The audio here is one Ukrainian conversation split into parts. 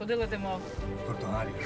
Куди летимо? В Португалію.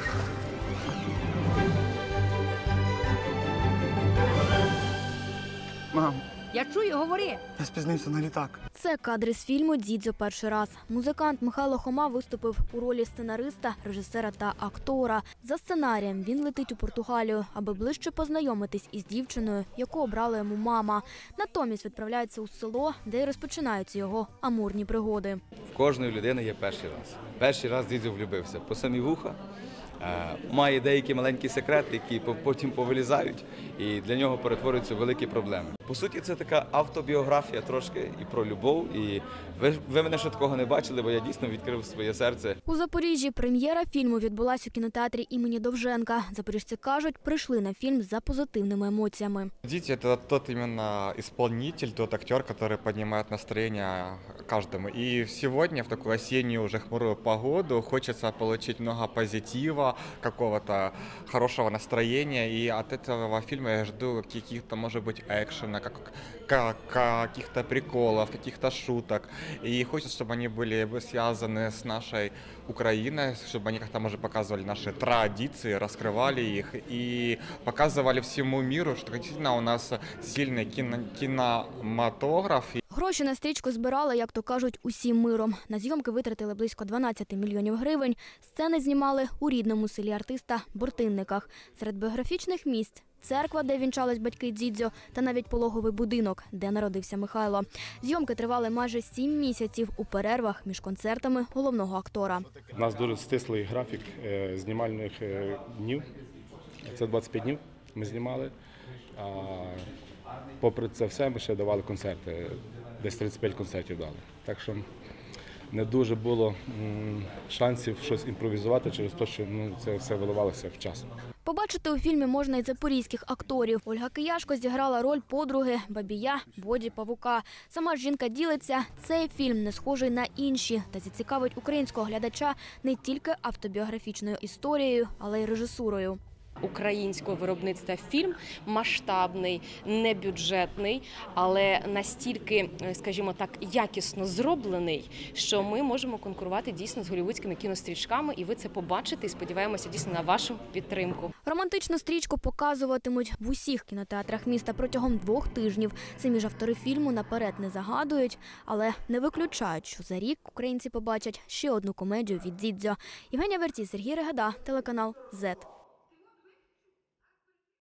Мам, Я чую, говори. я спізнився на літак. Це кадри з фільму «Дідзьо перший раз». Музикант Михайло Хома виступив у ролі сценариста, режисера та актора. За сценарієм він летить у Португалію, аби ближче познайомитись із дівчиною, яку обрала йому мама. Натомість відправляється у село, де й розпочинаються його амурні пригоди. В кожної людини є перший раз. Перший раз Дідзьо влюбився по самі вуха. Має деякі маленькі секрети, які потім повилізають, і для нього перетворюються в великі проблеми. По суті, це така автобіографія трошки і про любов. І ви мене ще такого не бачили, бо я дійсно відкрив своє серце. У Запоріжжі прем'єра фільму відбулась у кінотеатрі імені Довженка. Запоріжці кажуть, прийшли на фільм за позитивними емоціями. Дідзьо – это тот именно исполнитель, тот актер, который поднимает настроение каждому. И сегодня, в такую осеннюю уже хмурую погоду, хочется получить много позитива, какого-то хорошего настроения. И от этого фильма я жду каких-то, может быть, экшена, каких-то приколов, каких-то шуток. И хочется, чтобы они были связаны с нашей Украиной, чтобы они как-то, может, показывали наши традиции, раскрывали их и показывали всему миру, что действительно у нас сильный кинематограф. Гроші на стрічку збирали, як то кажуть, усім миром. На зйомки витратили близько 12 мільйонів гривень. Сцени знімали у рідному селі артиста Бортинниках. Серед біографічних місць – церква, де вінчались батьки Дідзьо, та навіть пологовий будинок, де народився Михайло. Зйомки тривали майже 7 місяців у перервах між концертами головного актора. У нас дуже стислий графік знімальних днів. Це 25 днів ми знімали. Попри це все, ми ще давали концерти. Десь 35 концертів дали. Так що не дуже було шансів щось імпровізувати через те, що це все виливалося в час. Побачити у фільмі можна й запорізьких акторів. Ольга Кияшко зіграла роль подруги, Бабія, Боді Павука. Сама ж жінка ділиться, цей фільм не схожий на інші та зацікавить українського глядача не тільки автобіографічною історією, але й режисурою. Українського виробництва фільм масштабний, небюджетний, але настільки, скажімо так, якісно зроблений, що ми можемо конкурувати дійсно з голлівудськими кінострічками, і ви це побачите, і сподіваємося дійсно на вашу підтримку. Романтичну стрічку показуватимуть в усіх кінотеатрах міста протягом 2 тижнів. Самі ж автори фільму наперед не загадують, але не виключають, що за рік українці побачать ще одну комедію від Дідзьо. Євгенія Вертій, Сергій Регада, телеканал Z.